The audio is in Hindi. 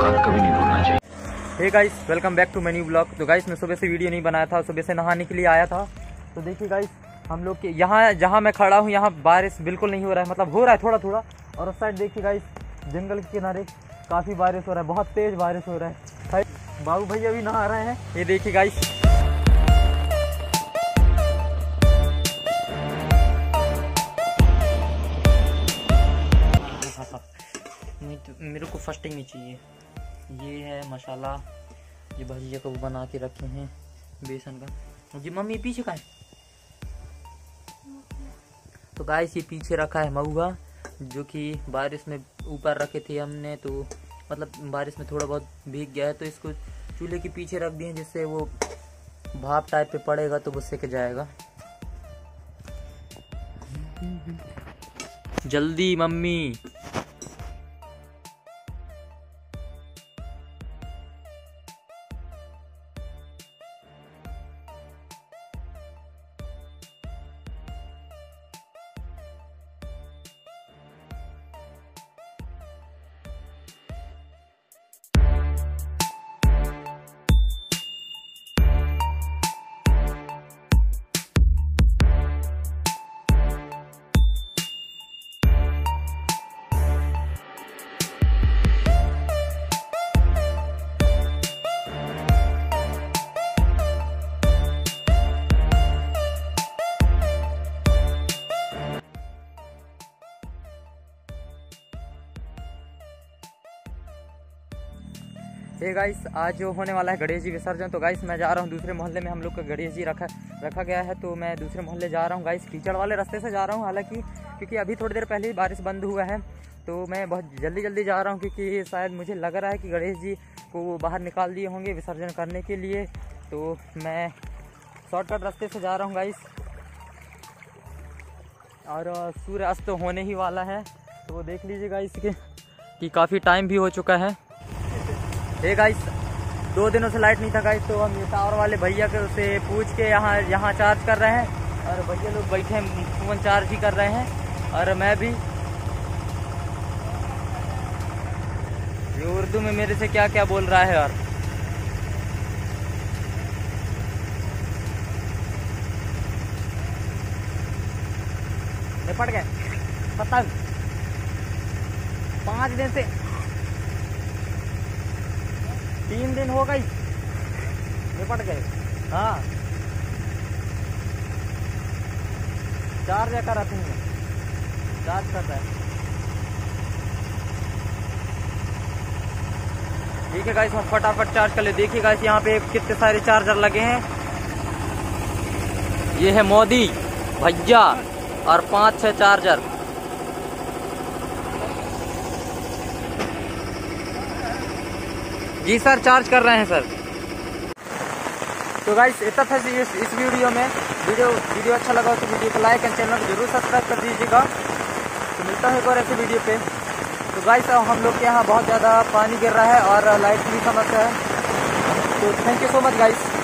रास्ता कभी नहीं भूलना चाहिए। Hey guys, welcome back to menu blog. तो गाइस मैं सुबह से वीडियो नहीं बनाया था, सुबह से नहाने के लिए आया था। तो देखिए गाइस, हम लोग के यहाँ जहाँ मैं खड़ा हूँ यहाँ बारिश बिल्कुल नहीं हो रहा है, मतलब हो रहा है थोड़ा थोड़ा। और उस साइड देखिए गाइस, जंगल के किनारे काफ़ी बारिश हो रहा है, बहुत तेज़ बारिश हो रहा है। बाबू भैया भी नहा रहे हैं, ये देखिए गाइस। मेरे को फर्स्टिंग नहीं चाहिए। ये है मसाला, ये भजिया को बना के रखे हैं बेसन का। जी मम्मी पीछे का है। तो गाइस ये पीछे रखा है महुआ, जो कि बारिश में ऊपर रखे थे हमने, तो मतलब बारिश में थोड़ा बहुत भीग गया है, तो इसको चूल्हे के पीछे रख दिए, जिससे वो भाप टाइप पे पड़ेगा तो वो सिक जाएगा। जल्दी मम्मी। हे गाइस, आज जो होने वाला है गणेश जी विसर्जन। तो गाइस मैं जा रहा हूँ दूसरे मोहल्ले में, हम लोग का गणेश जी रखा गया है, तो मैं दूसरे मोहल्ले जा रहा हूँ गाइस। कीचड़ वाले रास्ते से जा रहा हूँ, हालांकि क्योंकि अभी थोड़ी देर पहले ही बारिश बंद हुआ है, तो मैं बहुत जल्दी जा रहा हूँ, क्योंकि शायद मुझे लग रहा है कि गणेश जी को बाहर निकाल दिए होंगे विसर्जन करने के लिए। तो मैं शॉर्टकट रास्ते से जा रहा हूँ गाइस, और सूर्य अस्त होने ही वाला है, तो देख लीजिए गाइस कि काफ़ी टाइम भी हो चुका है। हे गाइस, 2 दिनों से लाइट नहीं था गाइस, तो हम ये टावर वाले भैया के से पूछ के यहाँ चार्ज कर रहे हैं, और भैया लोग बैठे हैं फ़ोन चार्ज ही कर रहे हैं, और मैं भी। ये उर्दू में मेरे से क्या क्या बोल रहा है यार। निपट गए पतंग 5 दिन से, 3 दिन हो गई निपट गए। हाँ, चार्ज कर रहा हूँ, चार्ज कर रहा है। ठीक है गाइस, हम फटाफट चार्ज कर ले। देखिए गाइस, यहाँ पे कितने सारे चार्जर लगे हैं। ये है मोदी भैया और 5-6 चार्जर। जी सर, चार्ज कर रहे हैं सर। तो गाइस इतना था इस वीडियो में। वीडियो अच्छा लगा तो वीडियो को लाइक एंड चैनल को जरूर सब्सक्राइब कर दीजिएगा। तो मिलता है एक और ऐसे वीडियो पे। तो गाइस हम लोग के यहाँ बहुत ज़्यादा पानी गिर रहा है और लाइट की भी समस्या है। तो thank you so much guys.